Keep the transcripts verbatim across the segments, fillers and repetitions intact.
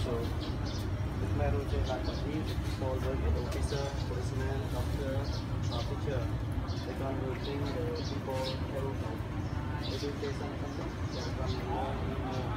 So Wat Thmei rotate like this for work officer, policeman, doctor, or teacher. They can rotate the people everything. Education something. They can learn more.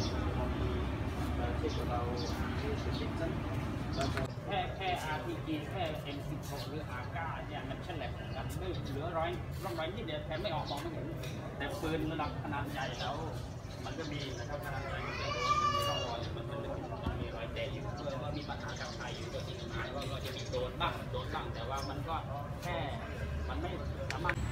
Take about education. แค่แค่ อาร์ พี จี แค่ เอ็ม สิบหก หรือ อาร์ เก้า เนี่ยมันฉลับกันไม่เหลือร้อยร่องรอยนิดเดียวแทนไม่ออกมองไม่เห็นแต่ปืนระดับขนาดใหญ่แล้วมันก็มีนะครับขนาดใหญ่มันจะโดนมันมีร่องรอยมันมันมันมีรอยแตกอยู่เพื่อว่ามีปัญหากับใครอยู่ก็จริงหมายว่าเราจะมีโดนบ้างโดนบ้างแต่ว่ามันก็แค่มันไม่สามารถ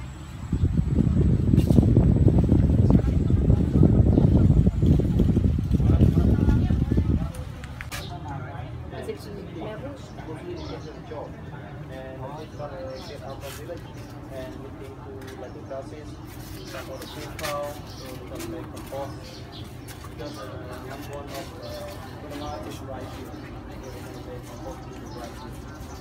Get out of village and looking to like the grasses or the people so we can make compost because uh, number one of uh, is right here. So we can make compost right here.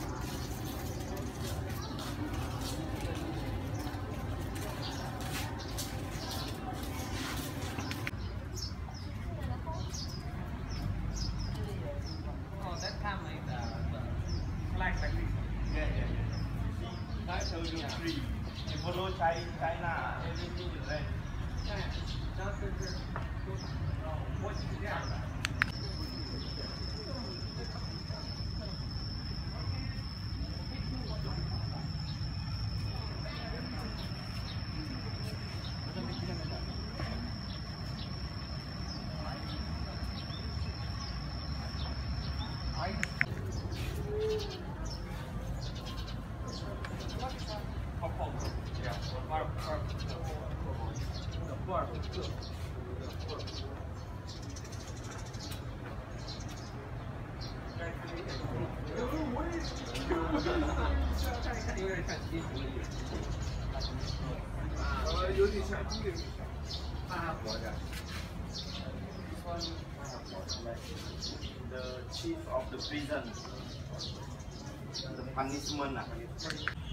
Oh, that time like the, the flag like this. Yeah, yeah, yeah. That's so yeah. Tree. You follow China, China, everything is right. Yeah, that's the good. What is that? The chief of the prison, the punishment.